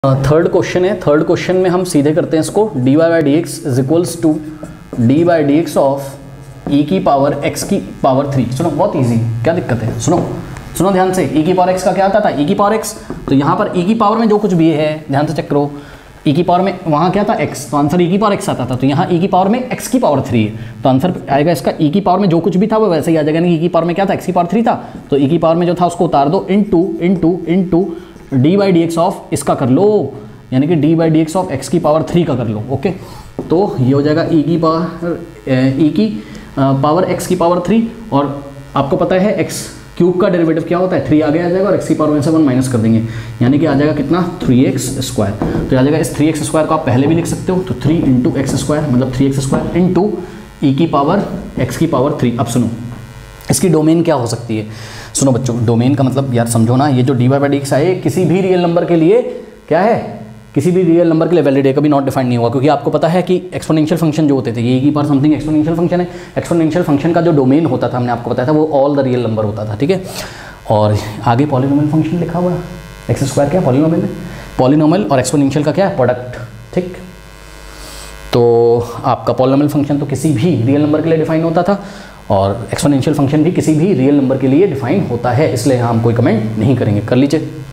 Third question है। Third question में हम सीधे करते हैं इसको, dy by D X is equals to D by D X of E की पावर एक्स की पावर 3। सुनो बहुत इजी, क्या दिक्कत है, सुनो ध्यान से। ई की पावर एक्स का क्या आता था, ई की पावर एक्स, तो यहाँ पर ई की पावर में जो कुछ भी है ध्यान से चेक करो। ई की पावर में वहाँ क्या था एक्स, तो आंसर ई की पावर एक्स आता था, तो यहाँ ई की पावर में एक्स की पावर 3 है, तो आंसर आएगा इसका ई की पावर में जो कुछ भी था वो वैसे ही आ जाएगा। नहीं, ई की पावर में क्या था, एक्स की पावर 3 था, तो ई की पावर में जो था उसको उतार दो, into D by D X of इसका कर लो, यानी कि D by D X of X की पावर 3 का कर लो। ओके, तो ये हो जाएगा ई की पावर एक्स की पावर 3, और आपको पता है एक्स क्यूब का डेरिवेटिव क्या होता है, 3 आगे आ जाएगा और एक्स की पावर में से 1 माइनस कर देंगे, यानी कि आ जाएगा कितना 3x स्क्वायर। तो आ जाएगा इस 3x स्क्वायर को आप पहले भी लिख सकते हो, तो 3 इंटू एक्स स्क्वायर मतलब 3x स्क्वायर इंटू ई की पावर एक्स की पावर 3। अब सुनो इसकी डोमेन क्या हो सकती है। सुनो बच्चों, डोमेन का मतलब यार समझो ना, ये जो डी बाई डी एक्स आए किसी भी रियल नंबर के लिए क्या है, किसी भी रियल नंबर के लिए वैलिड है, कभी नॉट डिफाइंड नहीं हुआ, क्योंकि आपको पता है कि एक्सपोनेंशियल फंक्शन जो होते थे, ये की पावर समथिंग एक्सपोनेंशियल फंक्शन है, एक्सपोनेंशियल फंक्शन का जो डोमेन होता था हमने आपको बताया था वो ऑल द रियल नंबर होता था, ठीक है। और आगे पॉलिनोमियल फंक्शन लिखा हुआ है, एक्स स्क्वायर क्या पॉलिनोमियल है, पॉलिनोमियल और एक्सपोनेंशियल का क्या है प्रोडक्ट, ठीक। तो आपका पॉलिनोमियल फंक्शन तो किसी भी रियल नंबर के लिए डिफाइन होता था, और एक्सपोनेंशियल फंक्शन भी किसी भी रियल नंबर के लिए डिफाइन होता है, इसलिए हम कोई कमेंट नहीं करेंगे, कर लीजिए।